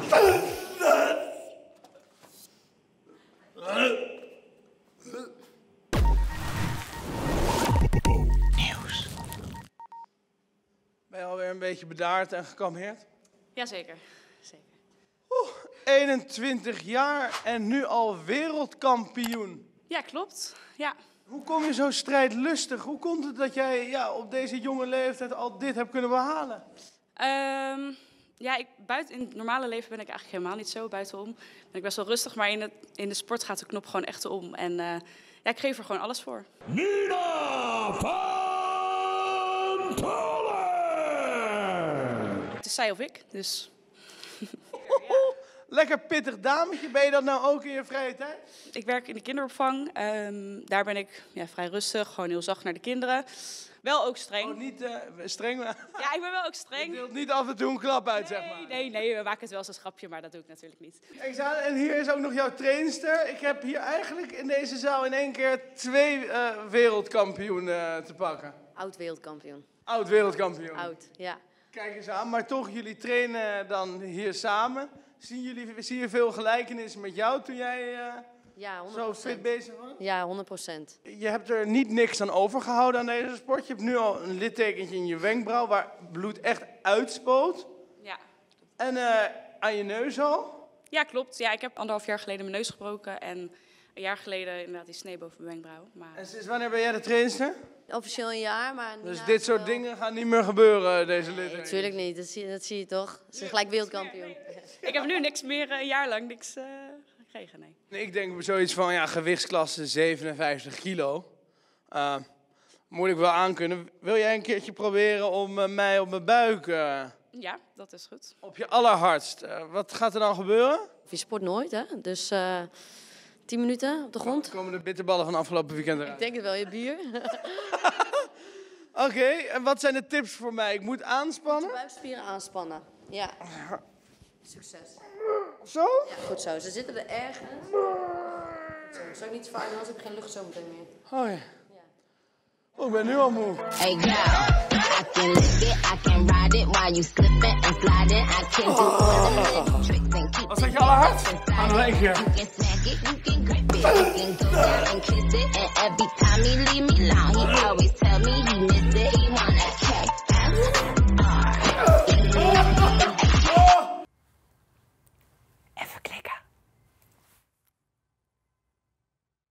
Nieuws. Ben je alweer een beetje bedaard en gekalmeerd? Jazeker, zeker. 21 jaar en nu al wereldkampioen. Ja, klopt. Ja. Hoe kom je zo strijdlustig? Hoe komt het dat jij op deze jonge leeftijd al dit hebt kunnen behalen? In het normale leven ben ik eigenlijk helemaal niet zo buitenom. Ben ik best wel rustig, maar in de sport gaat de knop gewoon echt om. En ik geef er gewoon alles voor. Nina van Polen! Het is zij of ik, dus... Lekker pittig dametje. Ben je dat nou ook in je vrije tijd? Ik werk in de kinderopvang. Daar ben ik vrij rustig, gewoon heel zacht naar de kinderen. Wel ook streng. Oh, niet streng, maar... Ja, ik ben wel ook Je streng. deelt niet af en toe een klap uit, zeg maar. Nee, we maken het wel eens een grapje, maar dat doe ik natuurlijk niet. Kijk eens aan, en hier is ook nog jouw trainster. Ik heb hier eigenlijk in deze zaal in één keer 2 wereldkampioenen te pakken. Oud-wereldkampioen. Oud-wereldkampioen. Oud, ja. Kijk eens aan, maar toch, jullie trainen dan hier samen. Zie je veel gelijkenissen met jou toen jij Ja, 100%. zo fit bezig was? Ja, 100%. Je hebt er niet niks aan overgehouden aan deze sport. Je hebt nu al een littekentje in je wenkbrauw waar bloed echt uitspoot. Ja. En aan je neus al. Ja, klopt. Ja, ik heb 1,5 jaar geleden mijn neus gebroken en een jaar geleden inderdaad die snee boven mijn wenkbrauw. Maar... En sinds wanneer ben jij de trainster? Officieel een jaar, maar... Dus dit soort dingen gaan niet meer gebeuren, deze Nee, littekens? natuurlijk niet. Dat zie je toch? Ze is gelijk wereldkampioen. Ik heb nu niks meer, een jaar lang niks gekregen, nee. Ik denk zoiets van, gewichtsklasse 57 kilo. Moet ik wel aankunnen. Wil jij een keertje proberen om mij op mijn buik... Ja, dat is goed. op je allerhardst. Wat gaat er dan gebeuren? Je sport nooit, hè? Dus 10 minuten op de grond. Komen de bitterballen van afgelopen weekend eruit? Ik denk het wel, je bier. Oké, en wat zijn de tips voor mij? Ik moet aanspannen? Je buikspieren aanspannen. Ja. Succes. Zo? Ja, goed zo. Ze zitten er ergens. Zo, zou ik niet te vaak doen, anders heb ik geen lucht zo meteen meer. Oh ja. Oh, ik ben nu al moe. Hey girl, I can lick it, I can ride it while you slipping and sliding. I can do all the little tricks and keep Wat zeg je allerhardst? Gaan we nog één keer. You can smack it, you can grip it, you can go down and kiss it, and every time you leave me alone.